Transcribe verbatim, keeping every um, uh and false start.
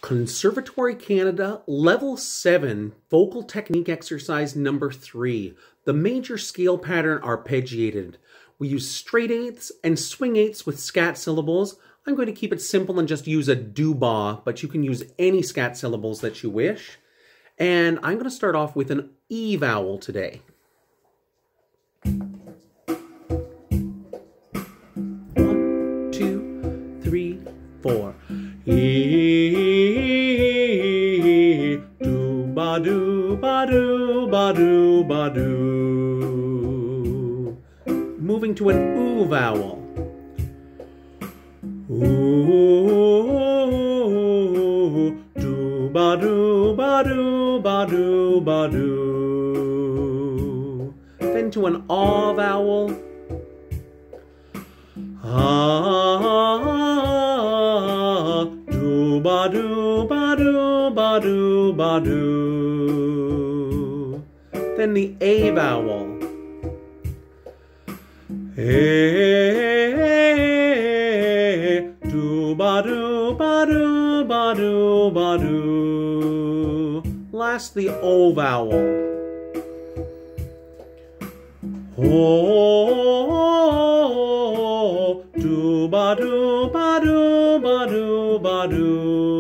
Conservatory Canada, Level seven, Vocal Technique Exercise number three. The major scale pattern arpeggiated. We use straight eighths and swing eighths with scat syllables. I'm going to keep it simple and just use a do-ba, but you can use any scat syllables that you wish. And I'm going to start off with an E vowel today. One, two, three, four. E, do ba do ba do ba do ba do. Moving to an oo vowel. Ooh, do ba do ba do ba do ba do. Then to an aw vowel. Ah, do ba do ba do ba do ba do. Then the a vowel. A, do ba do ba do ba do ba do. Last, the o vowel. O, do ba do ba do ba do ba do.